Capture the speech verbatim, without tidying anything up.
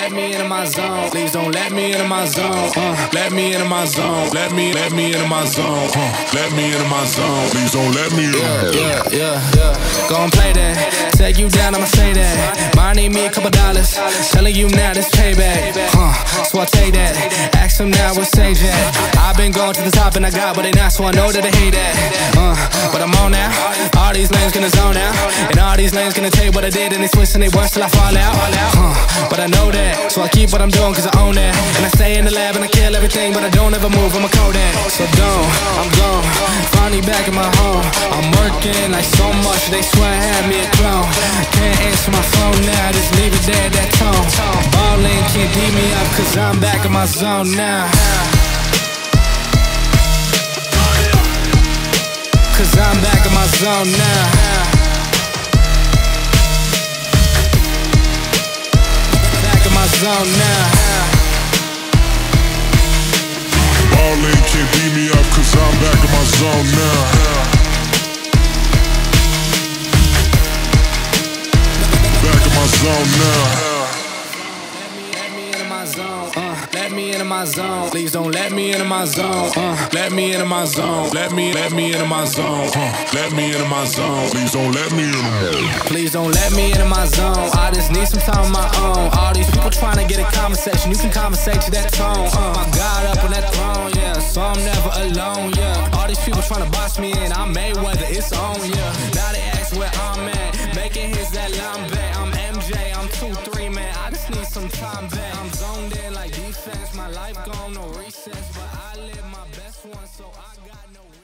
let me into my zone. Please don't let me into my zone. Uh, let me into my zone. Let me, let me into my zone. Uh, let me into my zone. Please don't let me into my zone. Yeah, yeah, yeah. Gon' play that. Take you down, I'ma say that. Might need me a couple dollars. Telling you now this payback. Huh, so I take that. Ask them now what's Sage at. I've been going to the top and I got what they not, so I know that they hate that. Uh, but I'm on now. All these lanes gonna zone out. And all these lanes gonna tell you what I did, and they twist and they worse till I fall out. Uh, but I know that, so I keep what I'm doing cause I own that. And I stay in the lab and I kill everything, but I don't ever move, I'm a Kodak. So don't, I'm gone, finally back in my home. I'm working like so much, they swear I had me a clone. Can't answer my phone now, just leave it there, that tone. Ballin' can't beat me up cause I'm back in my zone now. Cause I'm back in my zone now. Back in my zone now. Ballin' can't beat me up cause I'm back in my zone now. Back in my zone now. Uh, let me into my zone. Please don't let me into my zone. Uh, let me into my zone. Let me, let me into my zone. Uh, let me into my zone. Please don't let me into my zone. Please don't let me into my zone. I just need some time of my own. All these people trying to get a conversation. You can conversate to that tone. Uh, my God up on that throne, yeah. So I'm never alone, yeah. All these people trying to box me in. I'm Mayweather, it's on, yeah. Now they ask where I'm at. Making hits that line back. I'm M J, I'm two three, man. I just need some time back. I'm zoned in like defense. My life gone, no recess. But I live my best one, so I got no